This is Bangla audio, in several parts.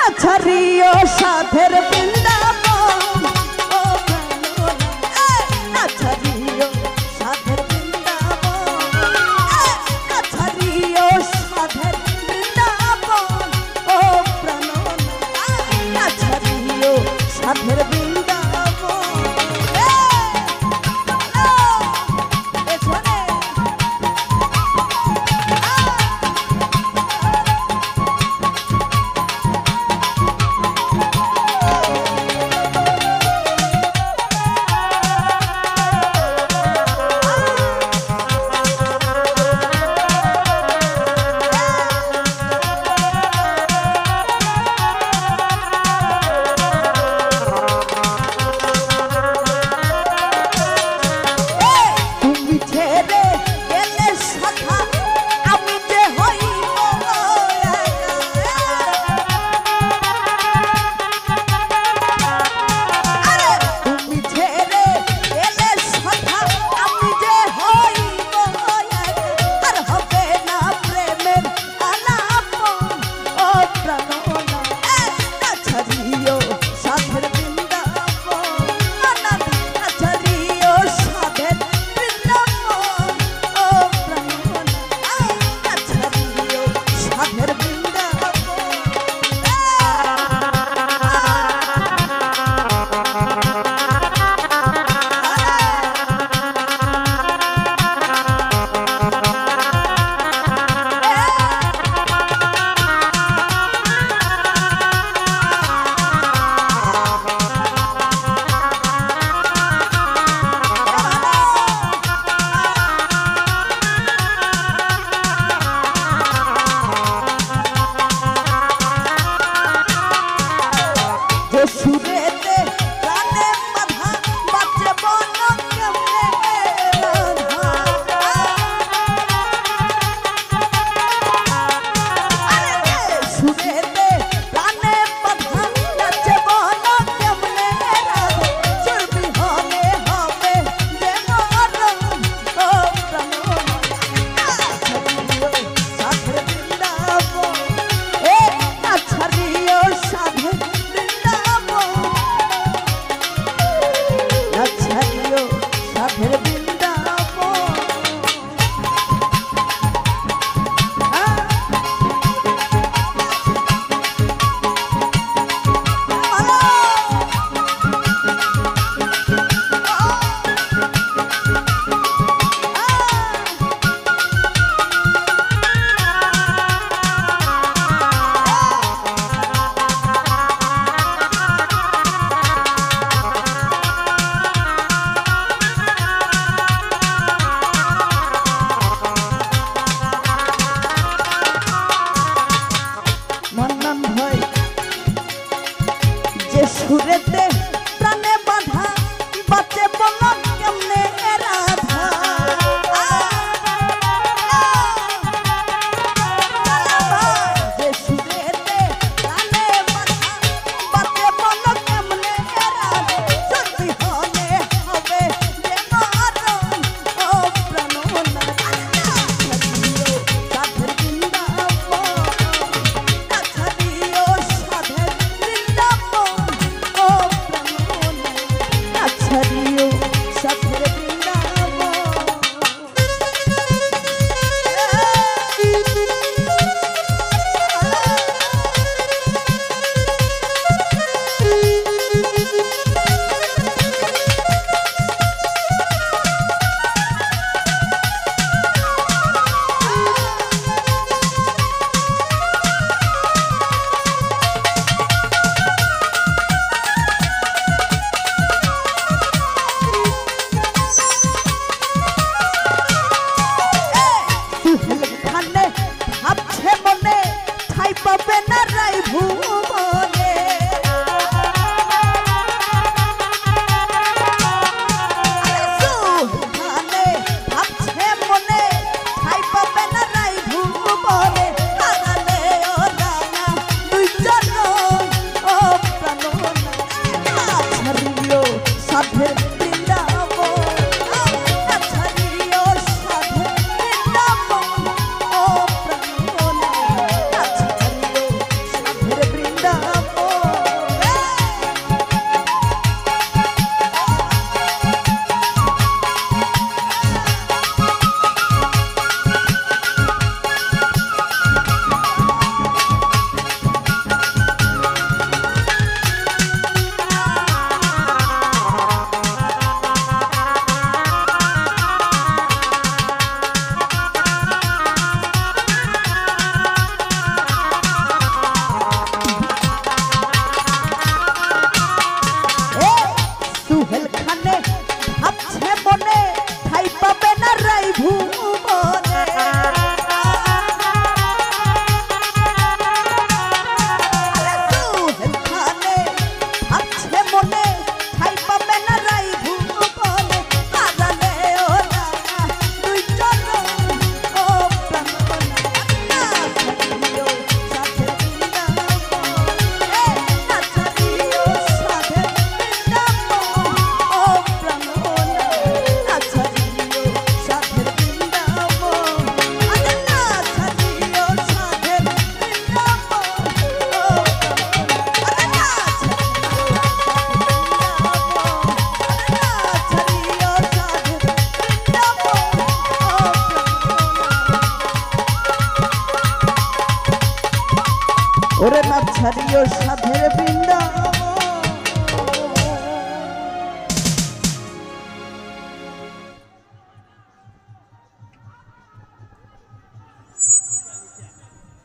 ছাড়িও সাধের বৃন্দাবন ও না ছাড়িও সাধের বৃন্দাবন না ছাড়িও সাধের বৃন্দাবন ও প্রাণ না ছাড়িও সাধের বৃন্দাবন সুরেতে প্রাণে বাঁধা বাঁচে বলো কেমনে রাধা যে সুরেতে প্রাণে বাঁধা বাঁচে বলো কেমনে রাধা যদি হলে হবে যে মরণ ও প্রাণ না সাধের বৃন্দাবন ছাড়িও সাধের বৃন্দাবন ছাড়িও সাধের ভাবছে মনে ঠাই পাবে না রাই ভুবনে ভাবছে মনে ঠাই পাবে না রাই ভুবনে হারালে ও রানা দুই চরণ ও প্রাণ ছাড়িও সাধের বৃন্দাবন ছাড়িও সাধের বৃন্দা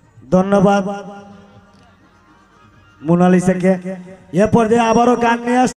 ধন্যবাদ মোনালিসাকে। এ পর্যায়ে আবারও গান নিয়ে